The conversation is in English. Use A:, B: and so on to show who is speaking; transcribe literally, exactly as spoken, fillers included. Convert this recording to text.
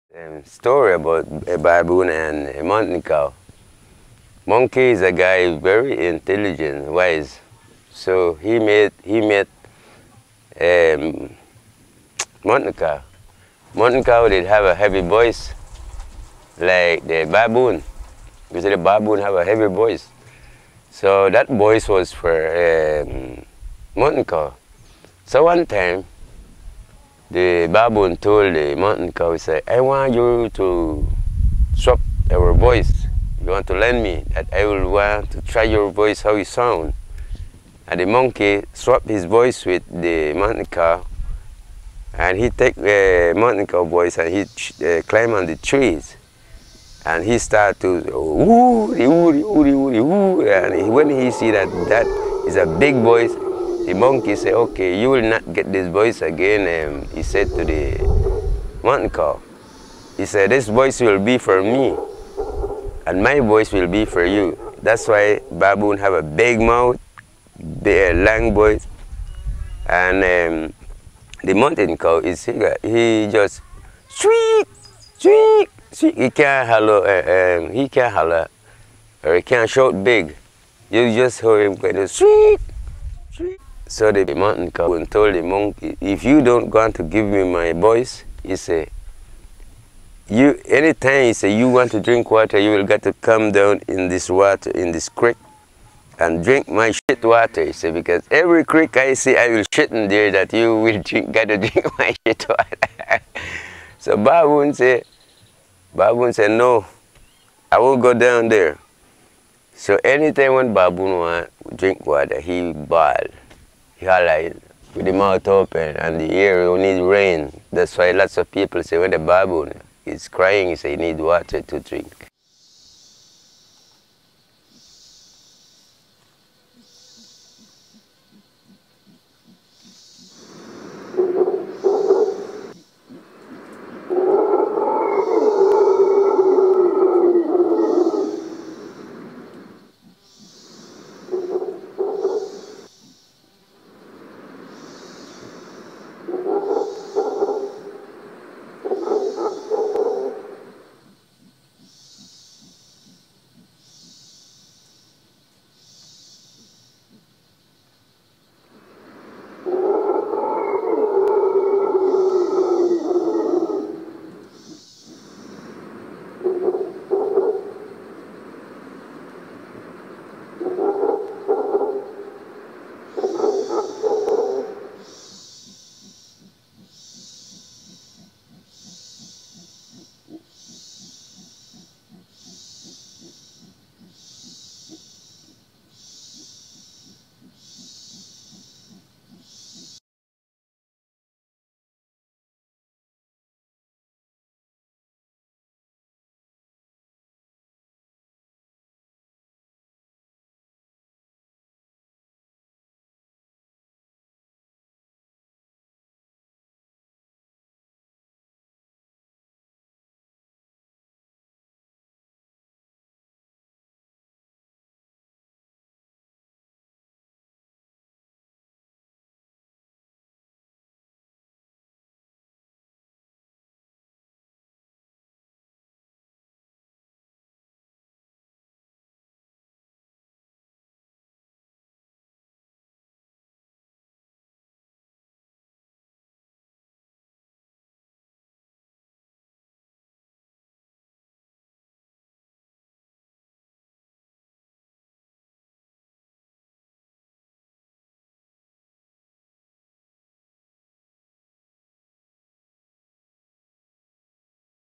A: Um, story about a baboon and a mountain cow. Monkey is a guy very intelligent, wise. So he made he met um, mountain cow. Mountain cow did have a heavy voice, like the baboon. Because the baboon have a heavy voice. So that voice was for um, mountain cow. So one time, the baboon told the mountain cow, he said, I want you to swap our voice. You want to learn me that I will want to try your voice, how you sound. And the monkey swapped his voice with the mountain cow, and he take the mountain cow voice and he uh, climb on the trees. And he started to, ooh, ooh, ooh, ooh, ooh, and he, when he see that that is a big voice, the monkey said, okay, you will not get this voice again. Um, he said to the mountain cow, he said, this voice will be for me, and my voice will be for you. That's why baboon have a big mouth, big, long voice, and um, the mountain cow is he just squeak, squeak, squeak. He can't holler, uh, um, he can't holler, or he can't shout big. You just hear him going to squeak, squeak. So the mountain cow told the monkey, if you don't want to give me my voice, he said, you, anytime he say you want to drink water, you will got to come down in this water, in this creek, and drink my shit water. He said, because every creek I see, I will shit in there that you will drink, got to drink my shit water. So baboon said, baboon said, no, I will go down there. So anytime when baboon want to drink water, he bawl. He holler with the mouth open and the ear need rain. That's why lots of people say when the baboon is crying, he say he need water to drink.